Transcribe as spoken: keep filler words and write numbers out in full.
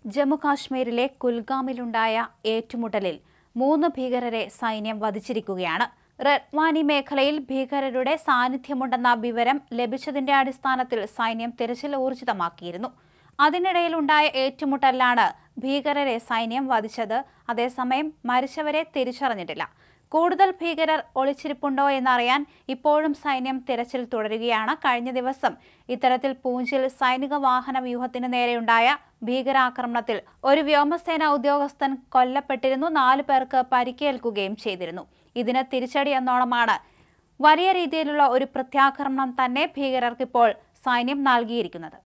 ജമ്മുകാശ്മീരിലെ കുൽഗാമിലുണ്ടായ ഏറ്റുമുട്ടലിൽ മൂന്ന് ഭീകരരെ സൈന്യം വധിച്ചിരിക്കുകയാണ്. റെഡ്വാനി മേഖലയിൽ ഭീകരരുടെ സാന്നിധ്യമുണ്ടെന്ന വിവരം ലഭിച്ചതിന്റെ അടിസ്ഥാനത്തിൽ സൈന്യം തിരച്ചിൽ ഊർജിതമാക്കിയിരുന്നു. അതിനിടയിലുണ്ടായ ഏറ്റുമുട്ടലിലാണ് ഭീകരരെ സൈന്യം വധിച്ചത്. അതേസമയം മരിച്ചവരെ തിരിച്ചറിഞ്ഞിട്ടില്ല. കൂടുതൽ ഭീകരർ ഒളിച്ചിരിപ്പുണ്ടോ എന്നറിയാൻ ഇപ്പോഴും സൈന്യം തിരച്ചിൽ തുടരുകയാണ്. കഴിഞ്ഞ ദിവസം ഇത്തരത്തിൽ പൂഞ്ചിൽ സൈനിക വാഹന വ്യൂഹത്തിന് നേരെയുണ്ടായ ഭീകരാക്രമണത്തിൽ ഒരു വ്യോമസേന ഉദ്യോഗസ്ഥൻ കൊല്ലപ്പെട്ടിരുന്നു. നാലു പേർക്ക് പരിക്കേൽക്കുകയും ചെയ്തിരുന്നു. ഇതിന് തിരിച്ചടി എന്നോണമാണ് വലിയ രീതിയിലുള്ള ഒരു പ്രത്യാക്രമണം തന്നെ ഭീകരർക്കിപ്പോൾ സൈന്യം നൽകിയിരിക്കുന്നത്.